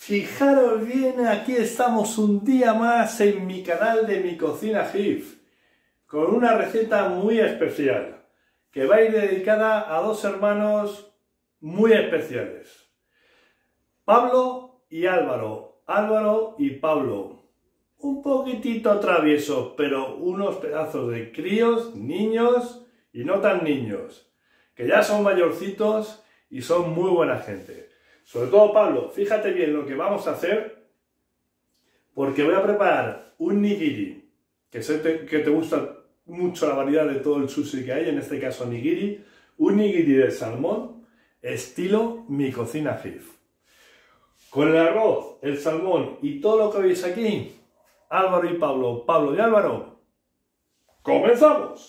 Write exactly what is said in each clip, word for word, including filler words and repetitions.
Fijaros bien, aquí estamos un día más en mi canal de Mi Cocina Gif, con una receta muy especial, que va a ir dedicada a dos hermanos muy especiales. Pablo y Álvaro, Álvaro y Pablo, un poquitito traviesos, pero unos pedazos de críos, niños y no tan niños, que ya son mayorcitos y son muy buena gente. Sobre todo Pablo, fíjate bien lo que vamos a hacer, porque voy a preparar un nigiri, que sé que te gusta mucho la variedad de todo el sushi que hay, en este caso nigiri, un nigiri de salmón, estilo Mi Cocina Gif. Con el arroz, el salmón y todo lo que veis aquí, Álvaro y Pablo, Pablo y Álvaro, ¡comenzamos!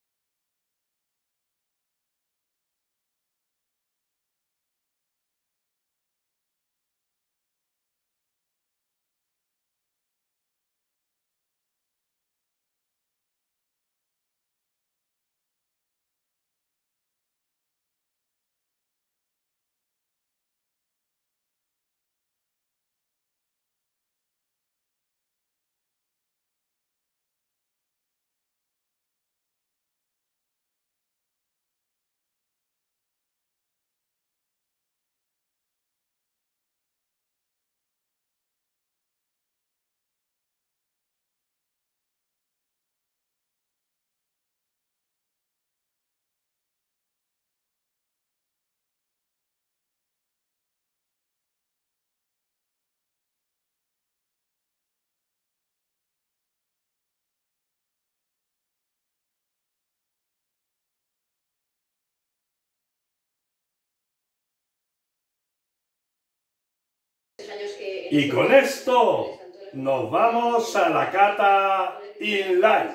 Y con esto nos vamos a la cata in live.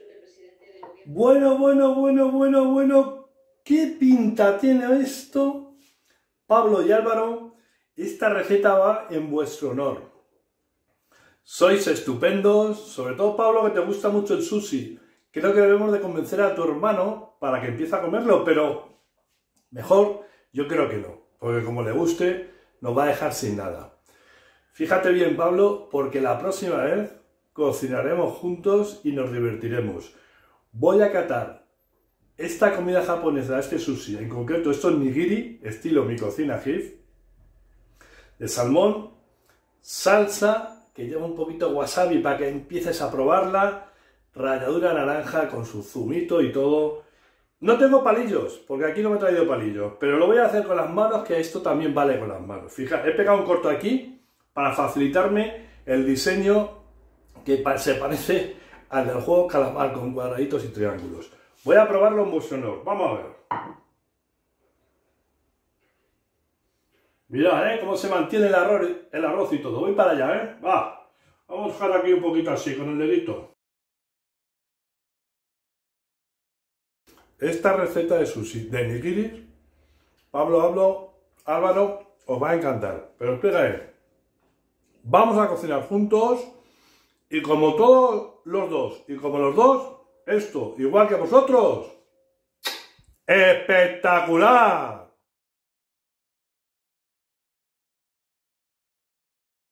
Bueno, bueno, bueno, bueno, bueno. ¿Qué pinta tiene esto? Pablo y Álvaro, esta receta va en vuestro honor. Sois estupendos, sobre todo Pablo, que te gusta mucho el sushi. Creo que debemos de convencer a tu hermano para que empiece a comerlo, pero mejor yo creo que no, porque como le guste, nos va a dejar sin nada. Fíjate bien, Pablo, porque la próxima vez cocinaremos juntos y nos divertiremos. Voy a catar esta comida japonesa, este sushi, en concreto estos nigiri, estilo Mi Cocina Gif, de salmón, salsa, que lleva un poquito de wasabi para que empieces a probarla, ralladura naranja con su zumito y todo. No tengo palillos, porque aquí no me he traído palillos, pero lo voy a hacer con las manos, que esto también vale con las manos. Fíjate, he pegado un corto aquí para facilitarme el diseño que se parece al del juego Calamar, con cuadraditos y triángulos. Voy a probarlo en vuestro honor. Vamos a ver. Mirad, ¿eh? Cómo se mantiene el arroz, el arroz y todo. Voy para allá, ¿eh? Va. Vamos a dejar aquí un poquito así, con el dedito. Esta receta de sushi de nigiri, Pablo, Pablo, Álvaro, os va a encantar. Pero espera, vamos a cocinar juntos y como todos los dos, y como los dos, esto, igual que vosotros, ¡espectacular!